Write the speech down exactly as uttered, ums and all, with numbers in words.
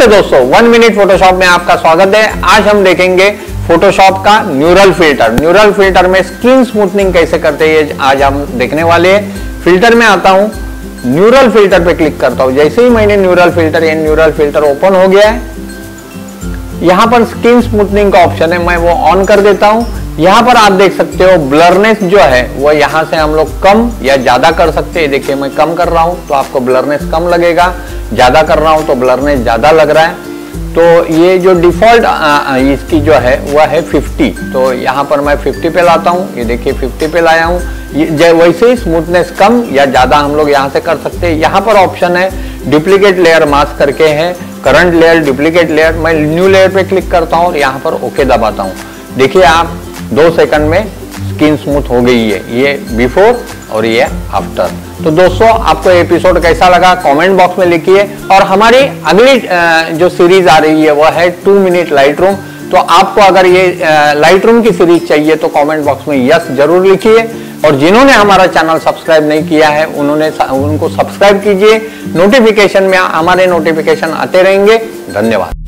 नमस्ते दोस्तों, one minute Photoshop में आपका स्वागत है। आज हम देखेंगे फोटोशॉप का न्यूरल फिल्टर। न्यूरल फिल्टर में स्किन स्मूथनिंग कैसे करते हैं आज हम देखने वाले हैं। फिल्टर में आता हूं, न्यूरल फिल्टर पे क्लिक करता हूं। जैसे ही मैंने न्यूरल फिल्टर ये न्यूरल फिल्टर ओपन हो गया है, यहां पर स्किन स्मूथनिंग का ऑप्शन है, मैं वो ऑन कर देता हूं। यहाँ पर आप देख सकते हो ब्लरनेस जो है वो यहाँ से हम लोग कम या ज्यादा कर सकते हैं। देखिए मैं कम कर रहा हूँ तो आपको ब्लरनेस कम लगेगा, ज्यादा कर रहा हूँ तो ब्लरनेस ज्यादा लग रहा है। तो ये जो डिफॉल्ट इसकी जो है वह है पचास, तो यहाँ पर मैं पचास पे लाता हूँ। ये देखिए पचास पे लाया हूँ। वैसे ही स्मूथनेस कम या ज्यादा हम लोग यहाँ से कर सकते हैं। यहाँ पर ऑप्शन है डुप्लीकेट लेयर मास्क करके है, करंट लेयर, डुप्लीकेट लेयर। मैं न्यू लेयर पे क्लिक करता हूँ और यहाँ पर ओके दबाता हूँ। देखिए आप दो सेकंड में स्किन स्मूथ हो गई है। ये बिफोर और ये आफ्टर। तो दोस्तों आपको एपिसोड कैसा लगा कमेंट बॉक्स में लिखिए। और हमारी अगली जो सीरीज आ रही है वह है टू मिनट लाइट रूम। तो आपको अगर ये लाइट रूम की सीरीज चाहिए तो कमेंट बॉक्स में यस जरूर लिखिए। और जिन्होंने हमारा चैनल सब्सक्राइब नहीं किया है उन्होंने उनको सब्सक्राइब कीजिए। नोटिफिकेशन में हमारे नोटिफिकेशन आते रहेंगे। धन्यवाद।